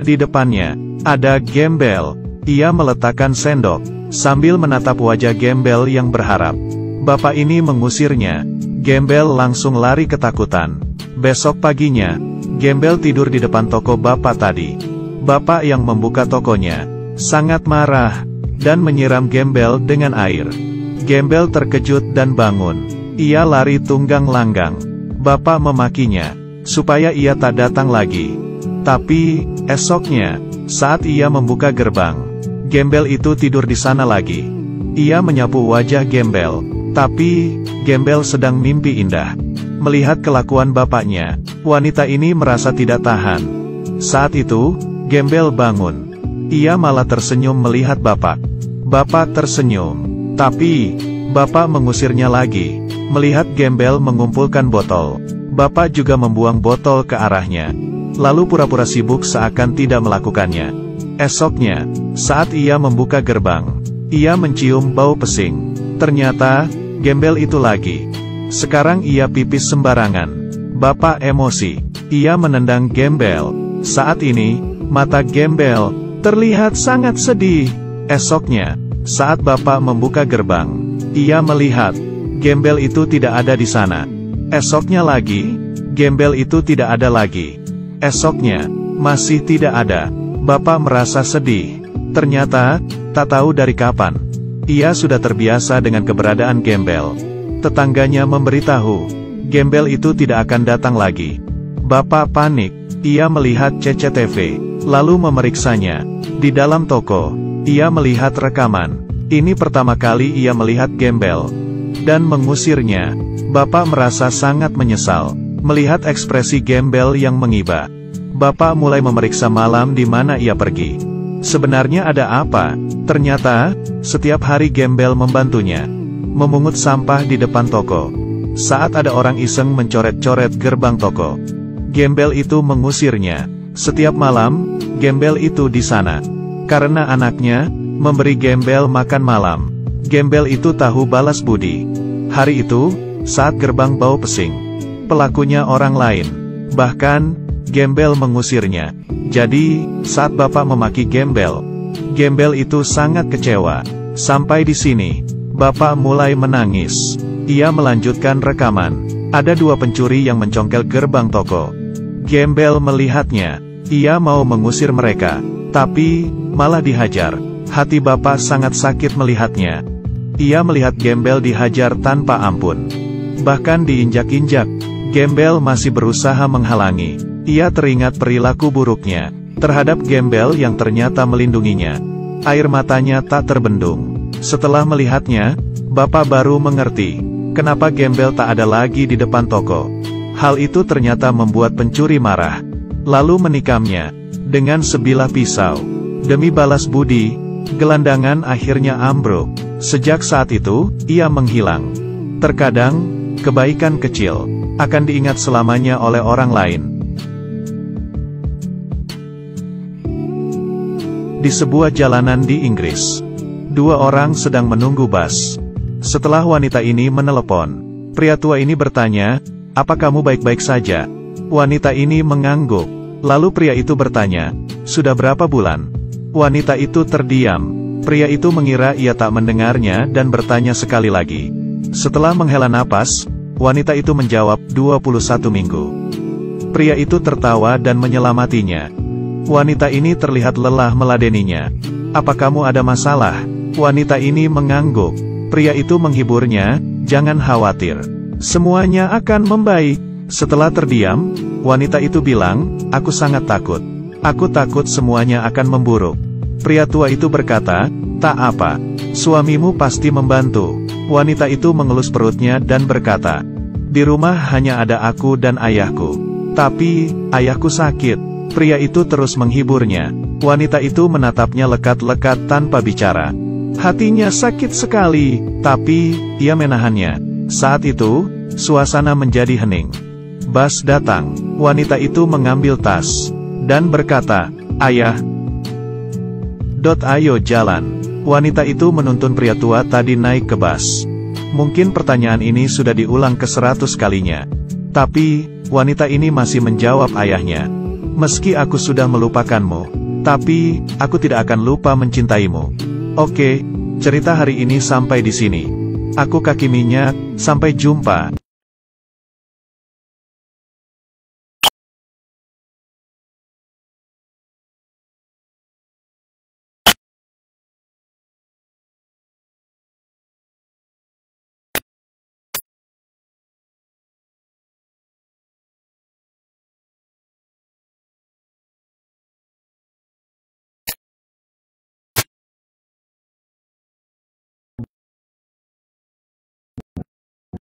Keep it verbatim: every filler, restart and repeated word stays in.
Di depannya, ada Gembel. Ia meletakkan sendok, sambil menatap wajah Gembel yang berharap. Bapak ini mengusirnya. Gembel langsung lari ketakutan. Besok paginya, Gembel tidur di depan toko bapak tadi. Bapak yang membuka tokonya, sangat marah, dan menyiram Gembel dengan air. Gembel terkejut dan bangun. Ia lari tunggang langgang. Bapak memakinya, supaya ia tak datang lagi. Tapi, esoknya, saat ia membuka gerbang, Gembel itu tidur di sana lagi. Ia menyapu wajah Gembel, tapi, Gembel sedang mimpi indah. Melihat kelakuan bapaknya, wanita ini merasa tidak tahan. Saat itu, Gembel bangun. Ia malah tersenyum melihat bapak. Bapak tersenyum, tapi, bapak mengusirnya lagi. Melihat Gembel mengumpulkan botol, bapak juga membuang botol ke arahnya. Lalu pura-pura sibuk seakan tidak melakukannya. Esoknya, saat ia membuka gerbang, ia mencium bau pesing. Ternyata, Gembel itu lagi. Sekarang ia pipis sembarangan. Bapak emosi. Ia menendang Gembel. Saat ini, mata Gembel terlihat sangat sedih. Esoknya, saat bapak membuka gerbang, ia melihat Gembel itu tidak ada di sana. Esoknya lagi, Gembel itu tidak ada lagi. Esoknya, masih tidak ada. Bapak merasa sedih. Ternyata, tak tahu dari kapan, ia sudah terbiasa dengan keberadaan Gembel. Tetangganya memberitahu, Gembel itu tidak akan datang lagi. Bapak panik. Ia melihat C C T V, lalu memeriksanya. Di dalam toko, ia melihat rekaman. Ini pertama kali ia melihat Gembel, dan mengusirnya. Bapak merasa sangat menyesal, melihat ekspresi Gembel yang mengiba. Bapak mulai memeriksa malam di mana ia pergi. Sebenarnya ada apa? Ternyata, setiap hari Gembel membantunya memungut sampah di depan toko. Saat ada orang iseng mencoret-coret gerbang toko, Gembel itu mengusirnya. Setiap malam, Gembel itu di sana. Karena anaknya memberi Gembel makan malam, Gembel itu tahu balas budi. Hari itu, saat gerbang bau pesing, pelakunya orang lain. Bahkan, Gembel mengusirnya. Jadi, saat bapak memaki Gembel, Gembel itu sangat kecewa. Sampai di sini, bapak mulai menangis. Ia melanjutkan rekaman. Ada dua pencuri yang mencongkel gerbang toko. Gembel melihatnya. Ia mau mengusir mereka, tapi malah dihajar. Hati bapak sangat sakit melihatnya. Ia melihat Gembel dihajar tanpa ampun. Bahkan diinjak-injak. Gembel masih berusaha menghalangi. Ia teringat perilaku buruknya terhadap Gembel yang ternyata melindunginya. Air matanya tak terbendung. Setelah melihatnya, bapak baru mengerti kenapa Gembel tak ada lagi di depan toko. Hal itu ternyata membuat pencuri marah, lalu menikamnya dengan sebilah pisau. Demi balas budi, gelandangan akhirnya ambruk. Sejak saat itu, ia menghilang. Terkadang, kebaikan kecil akan diingat selamanya oleh orang lain. Di sebuah jalanan di Inggris, dua orang sedang menunggu bus. Setelah wanita ini menelepon, pria tua ini bertanya, "Apa kamu baik-baik saja?" Wanita ini mengangguk. Lalu pria itu bertanya, "Sudah berapa bulan?" Wanita itu terdiam. Pria itu mengira ia tak mendengarnya dan bertanya sekali lagi. Setelah menghela napas, wanita itu menjawab, dua puluh satu minggu. Pria itu tertawa dan menyelamatinya. Wanita ini terlihat lelah meladeninya. "Apa kamu ada masalah?" Wanita ini mengangguk. Pria itu menghiburnya, "Jangan khawatir. Semuanya akan membaik." Setelah terdiam, wanita itu bilang, "Aku sangat takut. Aku takut semuanya akan memburuk." Pria tua itu berkata, "Tak apa. Suamimu pasti membantu." Wanita itu mengelus perutnya dan berkata, "Di rumah hanya ada aku dan ayahku. Tapi, ayahku sakit." Pria itu terus menghiburnya. Wanita itu menatapnya lekat-lekat tanpa bicara. Hatinya sakit sekali, tapi, ia menahannya. Saat itu, suasana menjadi hening. Bus datang. Wanita itu mengambil tas dan berkata, "Ayah, dot ayo jalan." Wanita itu menuntun pria tua tadi naik ke bus. Mungkin pertanyaan ini sudah diulang ke seratus kalinya. Tapi, wanita ini masih menjawab ayahnya. Meski aku sudah melupakanmu, tapi aku tidak akan lupa mencintaimu. Oke, cerita hari ini sampai di sini. Aku Kaki Minyak, sampai jumpa.